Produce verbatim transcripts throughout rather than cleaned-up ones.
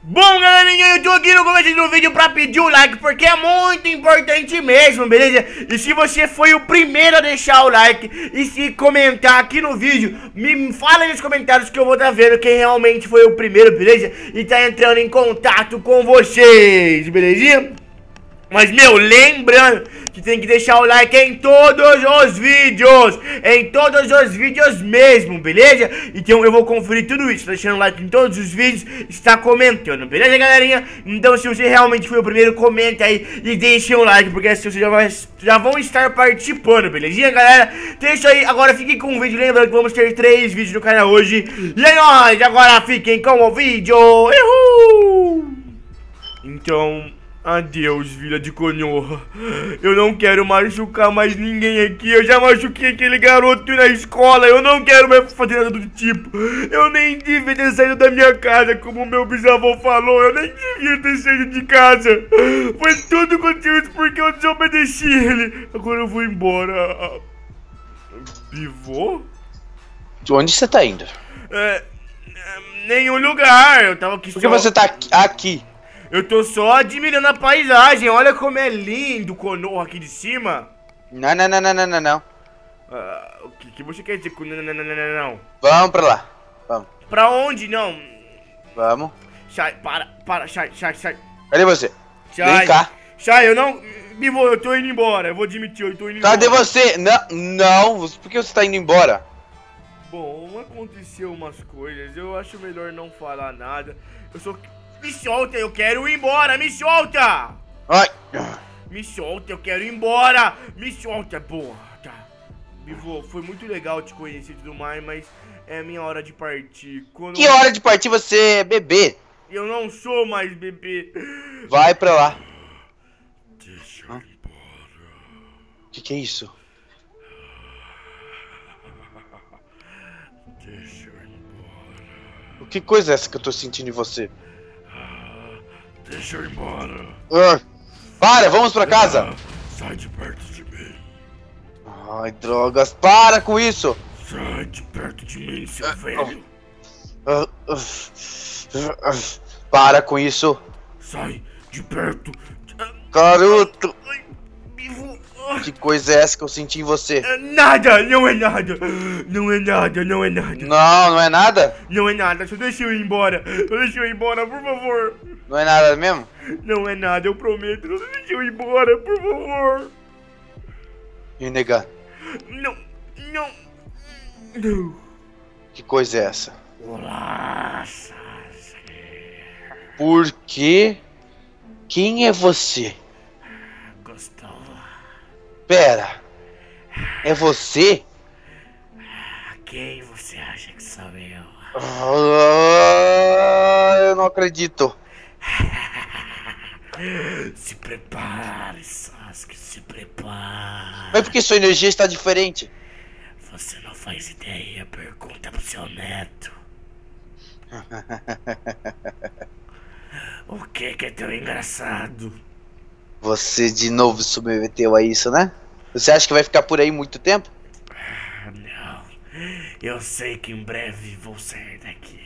Bom, galerinha, eu tô aqui no começo do vídeo pra pedir o like, porque é muito importante mesmo, beleza? E se você foi o primeiro a deixar o like e se comentar aqui no vídeo, me fala nos comentários que eu vou estar vendo quem realmente foi o primeiro, beleza? E tá entrando em contato com vocês, belezinha? Mas, meu, lembrando que tem que deixar o like em todos os vídeos, em todos os vídeos mesmo, beleza? Então eu vou conferir tudo isso, deixando like em todos os vídeos, está comentando, beleza, galerinha? Então se você realmente foi o primeiro, comenta aí e deixe um like, porque assim vocês já, vai, já vão estar participando, belezinha, galera? Então é isso aí, agora fiquem com o vídeo, lembrando que vamos ter três vídeos no canal hoje. E é nóis, agora fiquem com o vídeo, uhul! Então... adeus, Vila de Konoha. Eu não quero machucar mais ninguém aqui. Eu já machuquei aquele garoto na escola. Eu não quero mais fazer nada do tipo. Eu nem devia ter saído da minha casa, como meu bisavô falou. Eu nem devia ter saído de casa. Foi tudo aconteceu isso porque eu desobedeci ele. Agora eu vou embora. Bivô? De onde você tá indo? É, é, nenhum lugar. Eu tava aqui. Por que só... você tá aqui? Eu tô só admirando a paisagem. Olha como é lindo o Konoha aqui de cima. Não, não, não, não, não, não, não. Uh, o que, que você quer dizer com não, não, não, não, não, não? Vamos pra lá. Vamos. Pra onde, não? Vamos. Shai, para, para, Shai, Shai, Shai. Cadê você? Shai, Vem cá. Shai, eu não... Bivô, eu tô indo embora. Eu vou admitir, eu tô indo Cadê embora. Cadê você? Não, não. Por que você tá indo embora? Bom, aconteceu umas coisas. Eu acho melhor não falar nada. Eu sou... Me solta, eu quero ir embora, me solta! Ai. Me solta, eu quero ir embora! Me solta, porra! Tá. Bivô, foi muito legal te conhecer e tudo mais, mas é a minha hora de partir. Quando... Que hora de partir você é bebê? Eu não sou mais bebê. Vai pra lá. Deixa eu ir embora. Que que é isso? Deixa eu ir embora. Que coisa é essa que eu tô sentindo em você? Deixa eu ir embora. Uh, para, vamos pra casa. Uh, sai de perto de mim. Ai, drogas, para com isso. Sai de perto de mim, seu uh, velho. Uh, uh, uh, uh, para com isso. Sai de perto. Garoto. Bivô. Que coisa é essa que eu senti em você? Nada, não é nada. Não é nada, não é nada. Não, não é nada? Não é nada, só deixa eu ir embora. Só deixa eu ir embora, por favor. Não é nada mesmo? Não é nada, eu prometo. Só deixa eu ir embora, por favor. E negar? Não, não, não. Que coisa é essa? Olá, Sasuke. Por quê? Quem é você? Gostou? Pera. É você? Quem você acha que sou eu? Ah, eu não acredito. Se prepare, Sasuke, se prepare. Mas por que sua energia está diferente? Você não faz ideia, pergunta pro seu neto. O que que é tão engraçado? Você de novo se submeteu a isso, né? Você acha que vai ficar por aí muito tempo? Não, eu sei que em breve vou sair daqui.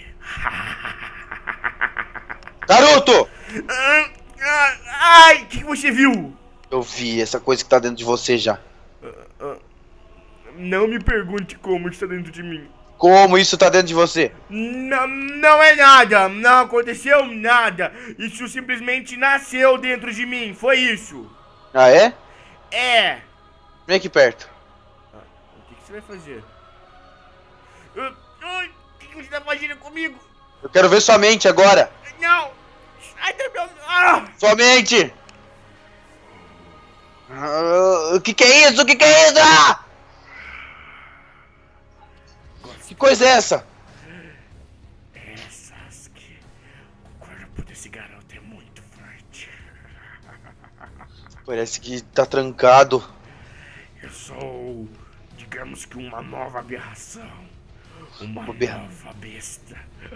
Naruto! Ai, o que você viu? Eu vi essa coisa que tá dentro de você já. Uh, uh, não me pergunte como está dentro de mim. Como isso tá dentro de você? Não, não é nada, não aconteceu nada. Isso simplesmente nasceu dentro de mim, foi isso. Ah, é? É. Vem aqui perto. Ah, o que, que você vai fazer? Uh, uh, o que, que você tá fazendo comigo? Eu quero ver sua mente agora. Não. Ai, tá meu... ah! Sua mente! Ah, o que que é isso? O que que é isso? Ah! Que coisa é essa? É, Sasuke. O corpo desse garoto é muito forte. Parece que tá trancado. Eu sou, digamos que uma nova aberração. Uma Uma berra... nova besta.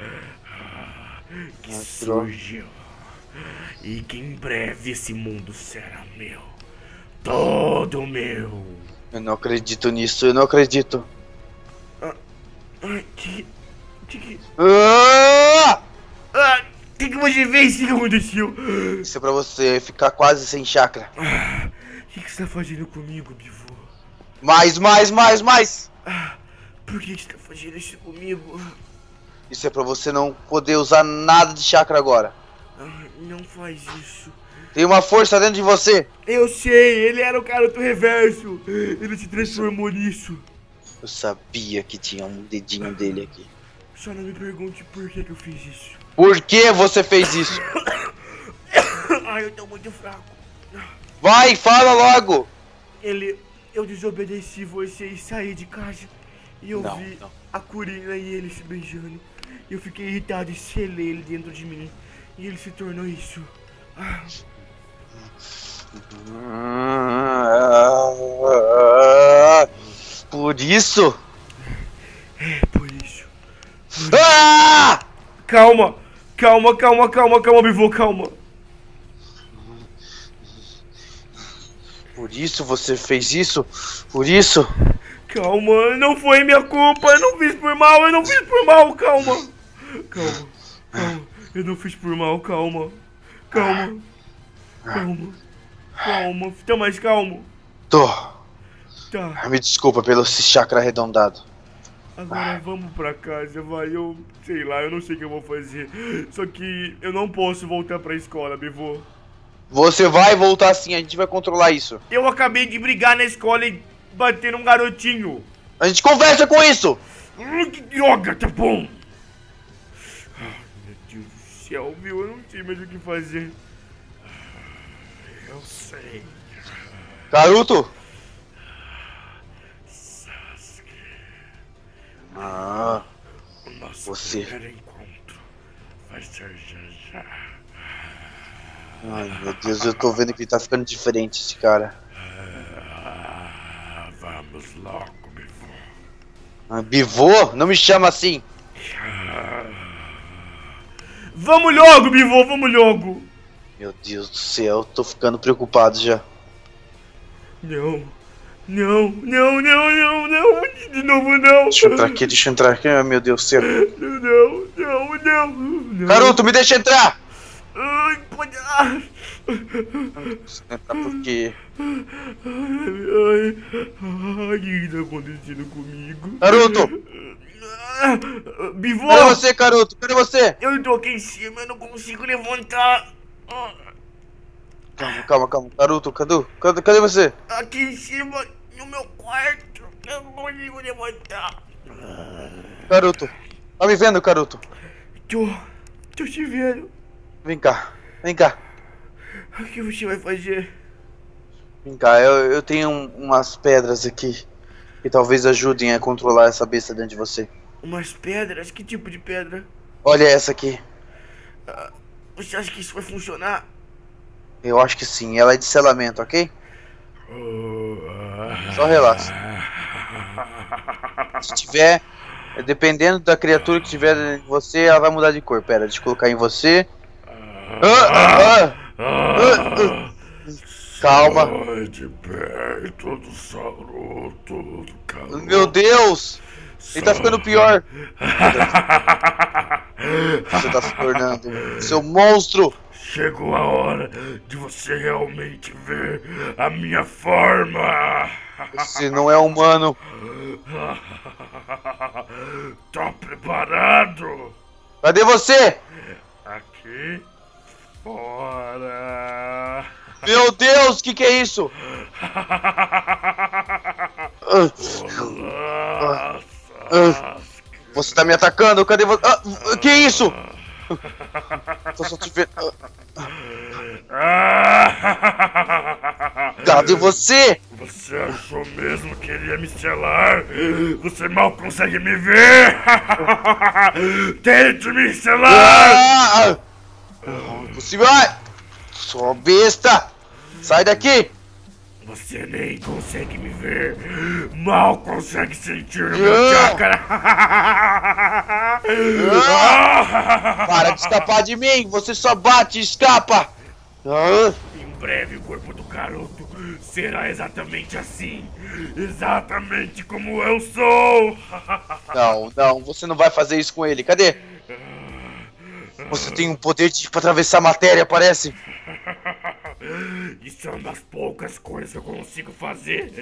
Que Ah, surgiu. E que em breve esse mundo será meu. Todo meu. Eu não acredito nisso, eu não acredito. Ah, que... que... Ah! Ah, O que, que você fez? O que, que aconteceu? Isso é pra você ficar quase sem chakra. O que, que você tá fazendo comigo, Bivô? Mais, mais, mais, mais! Por que você tá fazendo isso comigo? Isso é pra você não poder usar nada de chakra agora. Não faz isso. Tem uma força dentro de você. Eu sei, ele era o cara do reverso. Ele se transformou nisso. Eu sabia que tinha um dedinho dele aqui. Só não me pergunte por que, que eu fiz isso. Por que você fez isso? Ai, eu tô muito fraco. Vai, fala logo! Ele... Eu desobedeci você e saí de casa. E eu Não, vi não. a Corina e ele se beijando. E eu fiquei irritado e selei ele dentro de mim. E ele se tornou isso. Ah. Por isso? É, por isso. Ah! Calma, calma, calma, calma, calma, Bivô, calma. Por isso você fez isso? Por isso? Calma, não foi minha culpa, eu não fiz por mal, eu não fiz por mal, calma. Calma, calma, eu não fiz por mal, calma. Calma, calma, calma, tá mais calmo. Tô. Tá. Me desculpa pelo esse chakra arredondado. Agora vamos pra casa, vai, eu sei lá, eu não sei o que eu vou fazer. Só que eu não posso voltar pra escola, Bivô. Você vai voltar sim, a gente vai controlar isso. Eu acabei de brigar na escola e bater num garotinho. A gente conversa com isso! Hum, que droga, tá bom. Ai, meu Deus do céu, viu? Eu não sei mais o que fazer. Eu sei. Naruto! Sasuke. Ah, O nosso você. primeiro encontro vai ser já já. Ai meu Deus, eu tô vendo que ele tá ficando diferente esse cara. Ah, vamos logo, Bivô. Ah, Bivô? Não me chama assim! Vamos logo, Bivô, vamos logo! Meu Deus do céu, eu tô ficando preocupado já. Não, não, não, não, não, não, de novo não! Deixa eu entrar aqui, deixa eu entrar aqui, ai meu Deus do céu. Não, não, não, não, não. Naruto, me deixa entrar! Ai, pode... Ah. Entrar por quê? Ai, ai, o que tá acontecendo comigo? Naruto! Ah, Bivô! Cadê você, Naruto? Cadê você? Eu tô aqui em cima, eu não consigo levantar. Calma, calma, calma. Naruto, cadê? Cadê, cadê você? Aqui em cima, no meu quarto, eu não consigo levantar. Naruto, tá me vendo, Naruto? Tô, tô te vendo. Vem cá, vem cá. O que você vai fazer? Vem cá, eu, eu tenho um- umas pedras aqui que talvez ajudem a controlar essa besta dentro de você. Umas pedras? Que tipo de pedra? Olha essa aqui. Ah, você acha que isso vai funcionar? Eu acho que sim, ela é de selamento, ok? Só relaxa. Se tiver, dependendo da criatura que tiver em você, ela vai mudar de cor. Pera, deixa eu colocar em você. Ah, ah, ah, ah. Calma. Sai de perto do Saruto, do calor. Meu Deus! Ele tá ficando pior. Você tá se tornando seu monstro. Chegou a hora de você realmente ver a minha forma. Você não é humano. Tá preparado? Cadê você? Aqui fora. Meu Deus, o que que é isso? Olá, Ah, você tá me atacando? Cadê você? Ah, que isso? Tô só te vendo. Cadê você? Você achou mesmo que ele ia me selar? Você mal consegue me ver! Tente me selar! Ah, não é possível. Ai, sua besta! Sai daqui! Você nem consegue me ver! Mal consegue sentir meu chakra! Para de escapar de mim! Você só bate e escapa! Ah, Em breve o corpo do garoto será exatamente assim! Exatamente como eu sou! não, não, você não vai fazer isso com ele. Cadê? Você tem um poder de pra atravessar a matéria, parece. Isso é uma das poucas coisas que eu consigo fazer.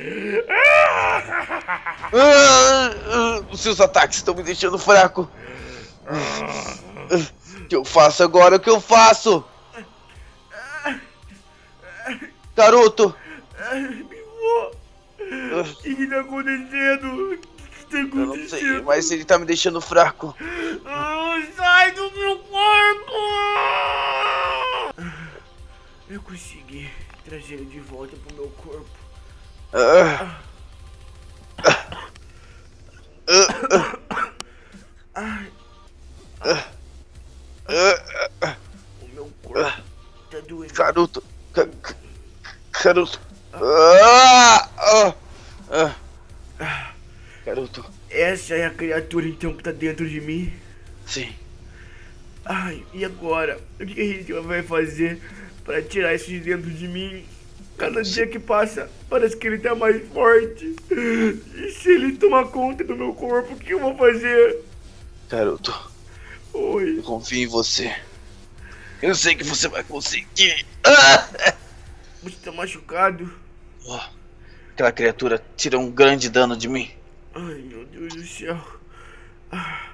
Ah, ah, os seus ataques estão me deixando fraco. O que eu faço agora? O que eu faço? Garoto! O que que tá acontecendo? O que que tá acontecendo? Eu não sei, mas ele tá me deixando fraco. Ah, sai do meu corpo! Eu consegui trazer ele de volta pro meu corpo. Ah. Ai. O meu corpo tá doendo. Garoto! Ca- ca- Garoto! Ah, ah, ah. Garoto! Essa é a criatura então que tá dentro de mim? Sim. Ai, e agora? O que a gente vai fazer pra tirar isso de dentro de mim? Cada dia que passa, parece que ele tá mais forte. E se ele tomar conta do meu corpo, o que eu vou fazer? Garoto, Oi. eu confio em você. Eu sei que você vai conseguir. Ah! Você tá machucado? Oh, aquela criatura tirou um grande dano de mim. Ai, meu Deus do céu. Ah.